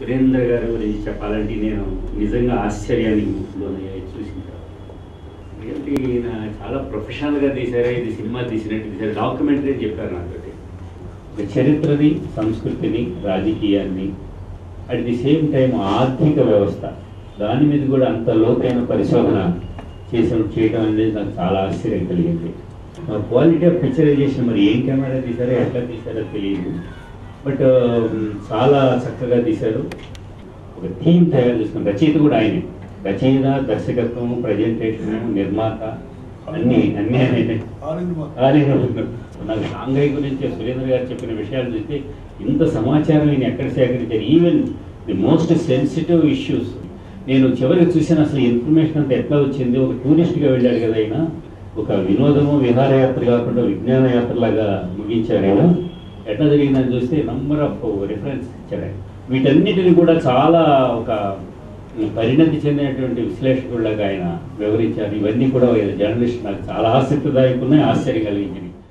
సురేంద్ర గారి గురించి చెప్పాలంటే నేను నిజంగా ఆశ్చర్యానికి లోనయ్యాయి చూసిన తర్వాత. ఎందుకంటే ఈయన చాలా ప్రొఫెషనల్గా తీశారు, ఇది సినిమా తీసినట్టు తీశారు. డాక్యుమెంటరీ అని చెప్పారు నాతోటి. ఒక చరిత్రని, సంస్కృతిని, రాజకీయాన్ని, అట్ ది సేమ్ టైం ఆర్థిక వ్యవస్థ, దాని మీద కూడా అంత లోతైన పరిశోధన చేయడం అనేది నాకు చాలా ఆశ్చర్యం కలిగింది. క్వాలిటీ ఆఫ్ పిక్చరైజేషన్ మరి ఏం కెమెరా తీశారో, ఎట్లా తీశారో తెలియదు, బట్ చాలా చక్కగా తీశారు. ఒక థీమ్ తయారు చేసుకుని, రచయిత కూడా ఆయనే, రచయిత, దర్శకత్వం, ప్రజెంటేషన్, నిర్మాత అన్నీ ఆయనే. నాకు షాంఘై గురించి సురేంద్ర గారు చెప్పిన విషయాలు చూస్తే ఇంత సమాచారం నేను ఎక్కడ సేకరించారు, even the most sensitive issues. నేను చివరికి చూసిన అసలు ఇన్ఫర్మేషన్ అంతా ఎట్లా వచ్చింది. ఒక టూరిస్ట్గా వెళ్ళాడు కదా ఆయన, ఒక వినోదము విహారయాత్ర కాకుండా విజ్ఞాన యాత్రలాగా ముగించారు ఆయన. ఎట్లా జరిగిందని చూస్తే నంబర్ ఆఫ్ రిఫరెన్స్ ఇచ్చారు ఆయన. వీటన్నిటిని కూడా చాలా ఒక పరిణతి చెందినటువంటి విశ్లేషకుల్లాగా ఆయన వివరించారు. ఇవన్నీ కూడా జర్నలిస్ట్ నాకు చాలా ఆసక్తిదాయకున్నాయి, ఆశ్చర్యం కలిగించినాయి.